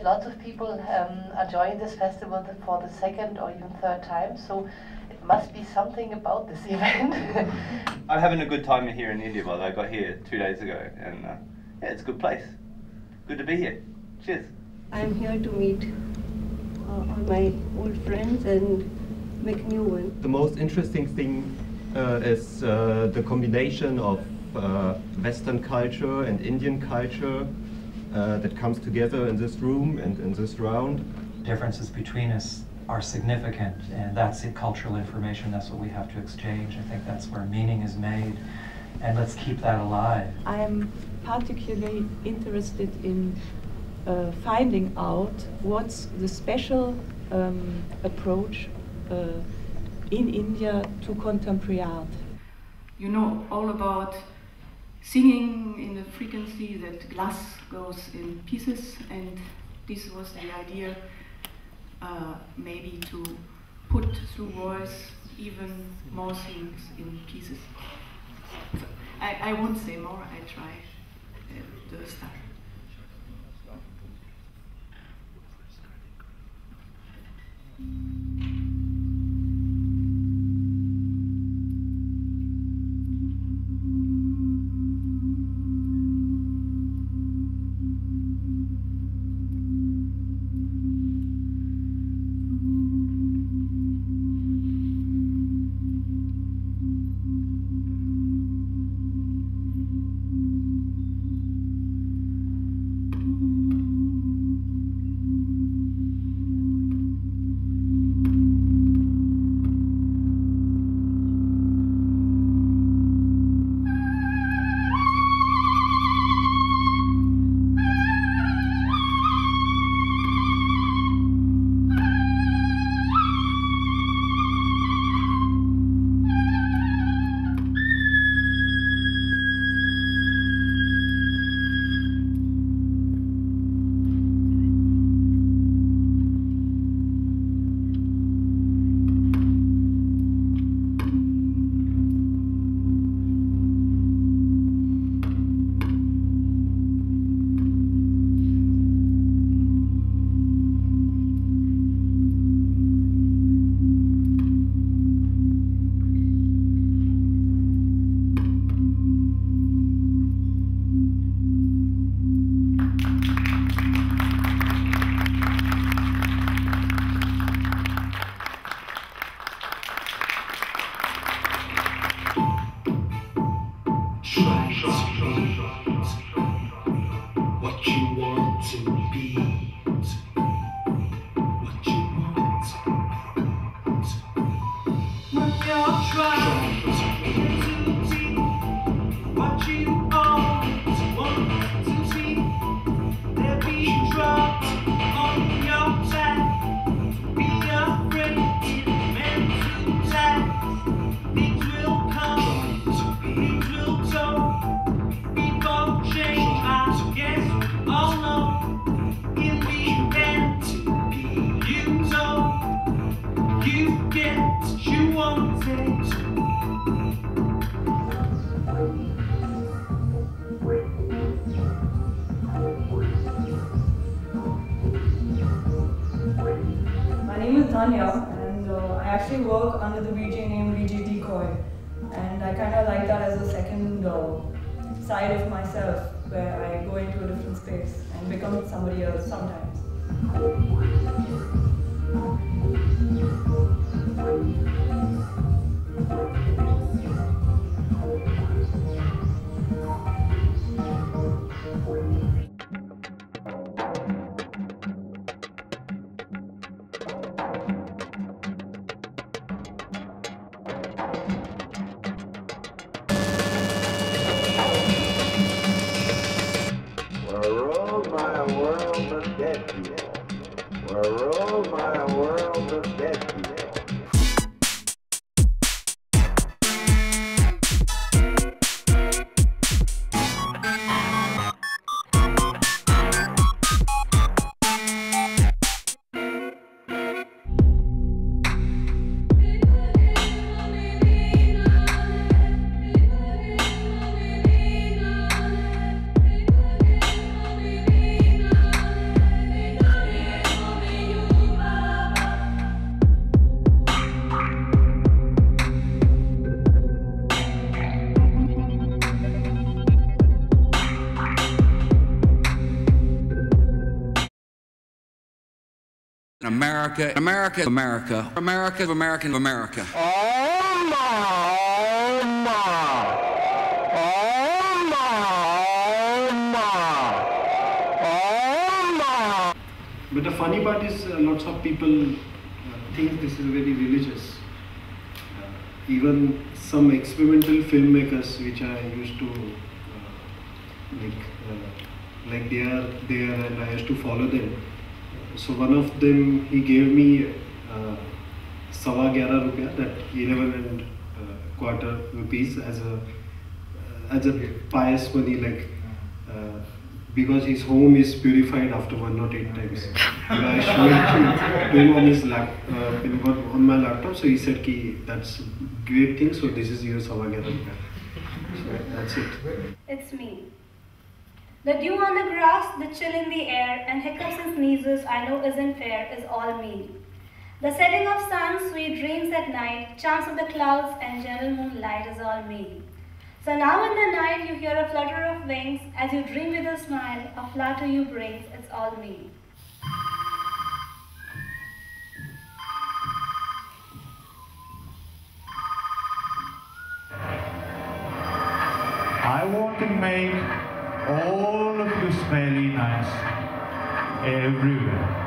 that lots of people are joining this festival for the second or even third time, so it must be something about this event. I'm having a good time here in India, by the way. I got here 2 days ago, and yeah, it's a good place. Good to be here. Cheers. I'm here to meet all my old friends and make new ones. The most interesting thing is the combination of Western culture and Indian culture that comes together in this room and in this round. Differences between us are significant, and that's it, cultural information. That's what we have to exchange. I think that's where meaning is made, and let's keep that alive. I'm particularly interested in finding out what's the special approach in India to contemporary art. You know all about singing in the frequency that glass goes in pieces, and this was the idea maybe to put through voice even more things in pieces. So I won't say more, I try to start. And I actually work under the VJ name VJ Decoy, and I kind of like that as a second side of myself, where I go into a different space and become somebody else sometimes. America, America, America, America, American, America. But the funny part is lots of people think this is very religious. Even some experimental filmmakers which I used to like they are there and I used to follow them. So one of them, he gave me ₹11.25, that 11 and quarter rupees as a pious money, like because his home is purified after 108 times. I showed him on his on my laptop, so he said ki that's a great thing, so this is your ₹11.25. So that's it. It's me. The dew on the grass, the chill in the air, and hiccups and sneezes I know isn't fair is all me. The setting of sun, sweet dreams at night, chance of the clouds and gentle moonlight is all me. So now in the night you hear a flutter of wings, as you dream with a smile, a flutter you brings, it's all me. I want to make all of you smelly nice everywhere.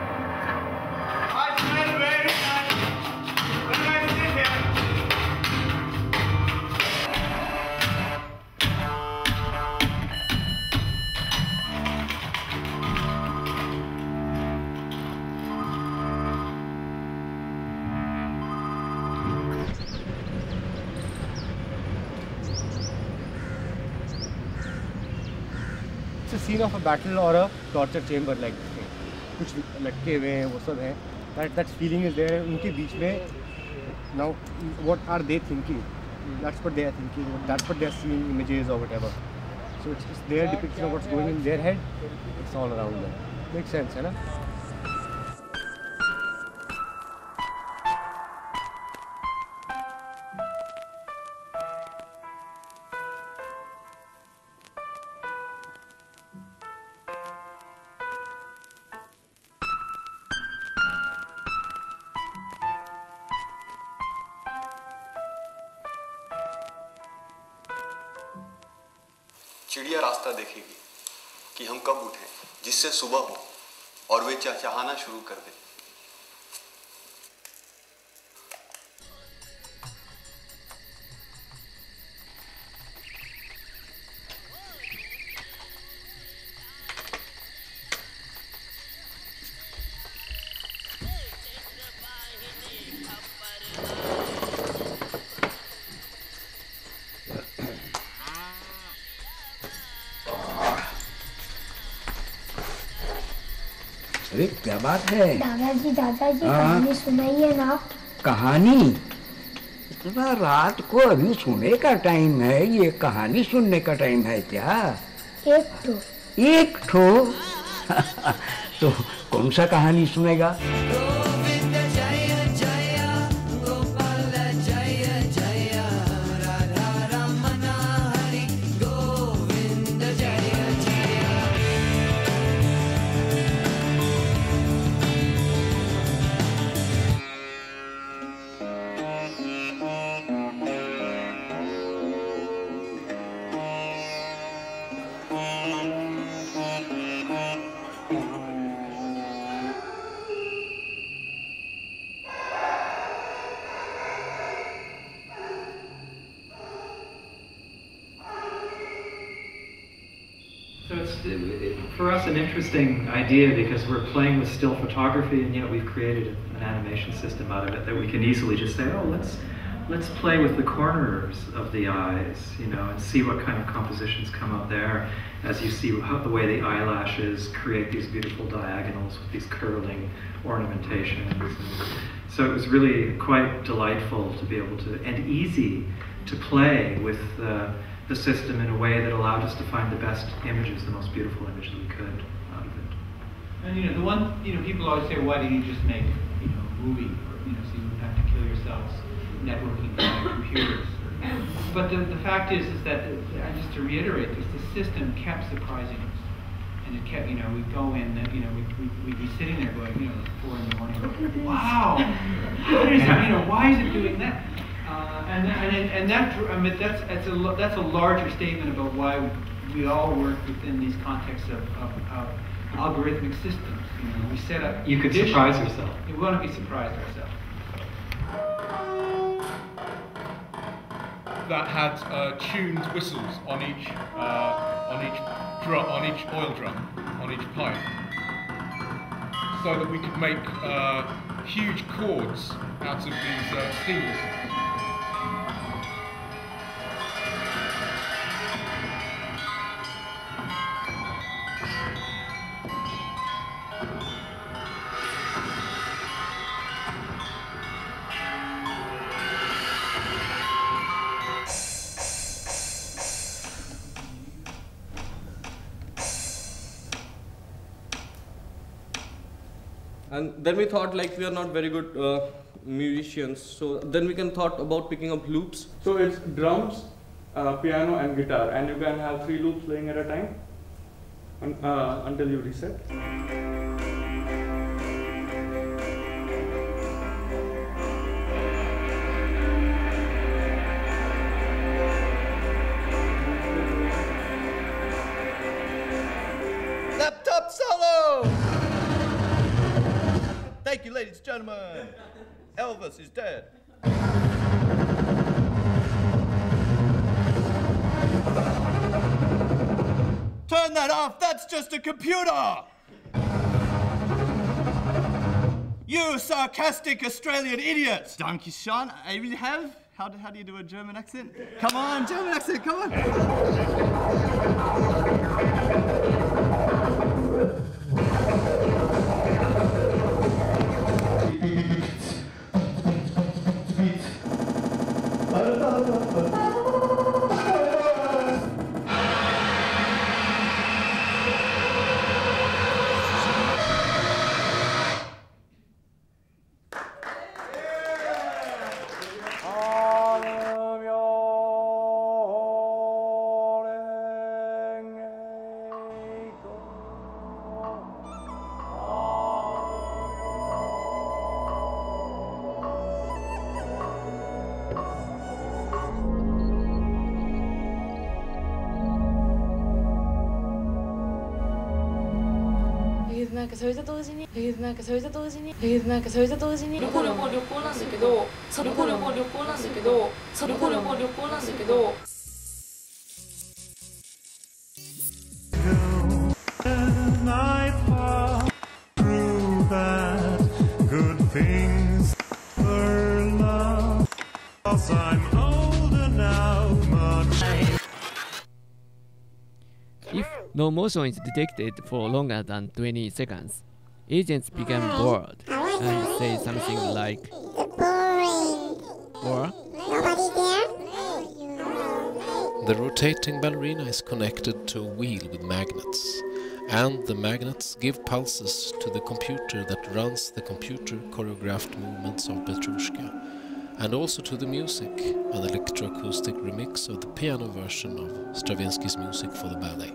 I smell very nice when I sit here. It's a scene of a battle or a torture chamber, like कुछ लटके हुए हैं वो सब हैं. That feeling is there. उनके बीच में now what are they thinking? That's what they are thinking. That's what they are seeing, images or whatever. So it's their depiction of what's going in their head. It's all around them. Makes sense, है ना? चिड़िया रास्ता देखेगी कि हम कब उठें, जिससे सुबह हो और वे चहचहाना शुरू कर दें. अरे क्या बात है दादाजी कहानी सुनाइए ना. कहानी? इतना रात को अभी सोने का टाइम है, ये कहानी सुनने का टाइम है क्या? एक ठो तो कौन सा कहानी सुनेगा? So it's for us an interesting idea because we're playing with still photography and yet we've created an animation system out of it that we can easily just say, oh, let's play with the corners of the eyes, you know, and see what kind of compositions come out there as you see how the way the eyelashes create these beautiful diagonals with these curling ornamentations. And so it was really quite delightful to be able to, and easy to play with the system in a way that allowed us to find the best images, the most beautiful images we could out of it. And you know, the one, you know, people always say, why didn't you just make, you know, a movie, or, you know, so you wouldn't have to kill yourselves networking by computers. But the fact is that, just to reiterate this, the system kept surprising us. And it kept, we'd go in, we'd be sitting there going, 4 in the morning, wow, how does it, why is it doing that? That's a larger statement about why we all work within these contexts of algorithmic systems. We set up. You could surprise yourself. We want to be surprised ourselves. That had tuned whistles on each oil drum, on each pipe, so that we could make huge chords out of these steam whistles. And then we thought like we are not very good musicians, so then we can thought about picking up loops. So it's drums, piano and guitar, and you can have 3 loops playing at a time until you reset. Laptop solo! Thank you, ladies and gentlemen. Elvis is dead. Turn that off, that's just a computer! You sarcastic Australian idiots! Danke schön, I really have. How do you do a German accent? Come on, German accent, come on! それと同時に旅行なんだけど If no motion is detected for longer than 20 seconds, agents become bored and say something like, or Nobody there? The rotating ballerina is connected to a wheel with magnets, and the magnets give pulses to the computer that runs the computer choreographed movements of Petrushka, and also to the music, an electroacoustic remix of the piano version of Stravinsky's music for the ballet.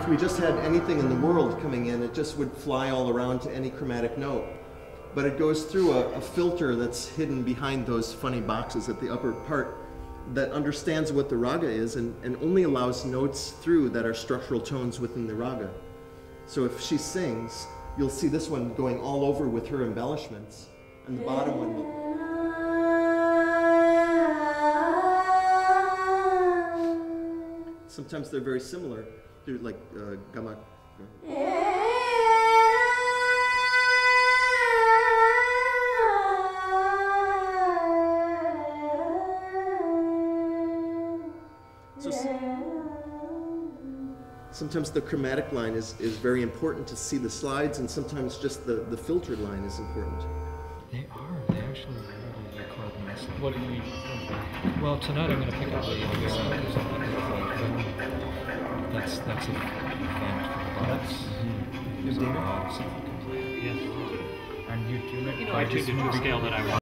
we just had anything in the world coming in, it just would fly all around to any chromatic note. But it goes through a filter that's hidden behind those funny boxes at the upper part that understands what the raga is and only allows notes through that are structural tones within the raga. So if she sings, you'll see this one going all over with her embellishments, and the bottom one will... Sometimes they're very similar. They're like gamma. So sometimes the chromatic line is very important to see the slides, and sometimes just the filtered line is important. They actually really record nicely. What do you mean? Well, tonight I'm going to pick up the that's a event for the box. There's a lot of CeC Conclave. Yes. And you know, I tuned it to the scale that I want.